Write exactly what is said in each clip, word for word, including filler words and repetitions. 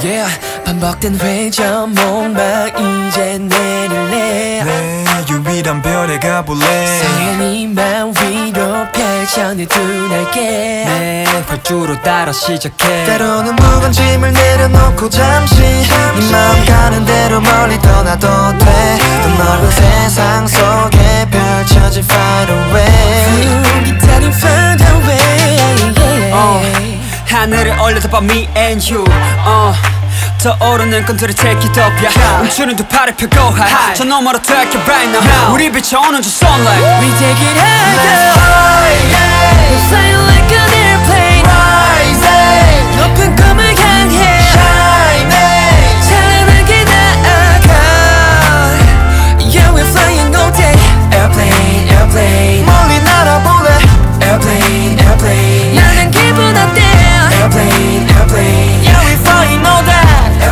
Yeah, 반복된 회전 목막 이제 내릴래. 내 유일한 별에 가볼래. 서양이만 위로 펼쳐 내 두 날개. 내 활주로 따라 시작해. 때로는 무거운 짐을 내려놓고 잠시 네 마음 가는 대로 멀리 떠나도 돼. 더 넓은 세상 속에 펼쳐진 far away. 기타는 far away. uh, 하늘을 올려다 봐 me and you. uh, 떠오르는 건들을 take it up yeah. 춤추는 두 팔을 펴고 high. 저 너머로 take it right now. 우리 비춰오는 저 sunlight. We take it higher. Let's fly, yeah. We're flying like an airplane. Rising. 높은 꿈을 향해 Shining. 찬란하게 나아가. Yeah, we're flying all day. Airplane, airplane. 멀리 날아볼래. Airplane, airplane. 나는 기분 어때? Airplane, airplane. Yeah, we flying all that.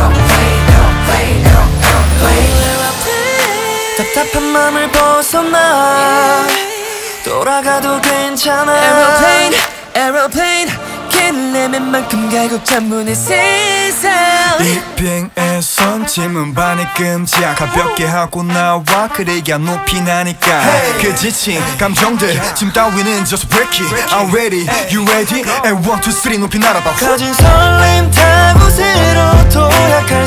답답한 맘을 벗어나 돌아가도 괜찮아. Aeroplane, aeroplane. 길을 내맨 만큼 갈국찬문의 세상. 이 비행에선 짐은 반의 끔지야. 가볍게 하고 나와 그래야 높이 나니까. hey. 그 지친 감정들 짐 따위는 just break it. I'm ready, you ready? And one, two, three 높이 날아봐. 가진 설렘 타고 새로 도약할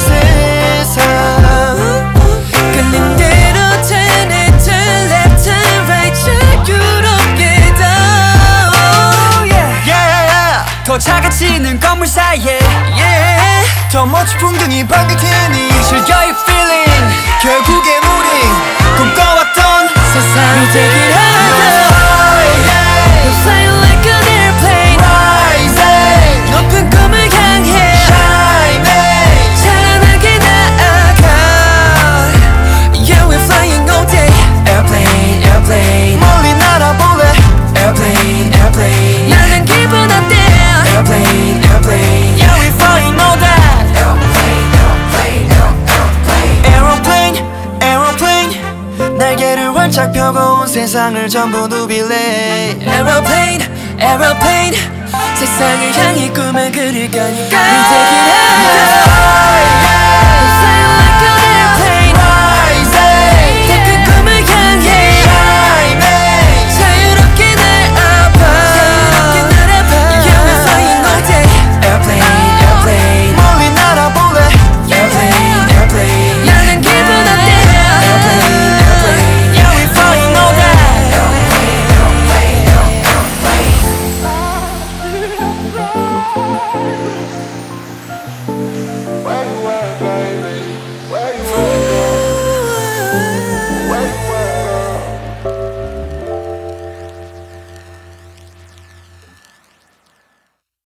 세상. 끌린 대로 turn it, turn left, turn right. 자유롭게 더 yeah. Yeah. 더 작아지는 건물 사이에 yeah. 더 멋진 풍경이 바뀔 테니 즐겨 이 feeling. 결국엔 우린 꿈꿔왔던 세상. We take it higher. We're flying like an airplane. Rising. 높은 꿈을 향해 Shining. 찬란하게 나아가. Yeah, we're flying all day. Airplane, airplane. 멀리 날아볼래. Airplane, airplane. 나는 기분 어때? Airplane, airplane. Yeah, we flying all that. Aeroplane, aeroplane. 날개를 활짝 펴고 온 세상을 전부 누빌래. Aeroplane, aeroplane. 세상을 향해 꿈을 그릴 거니까. We take it higher.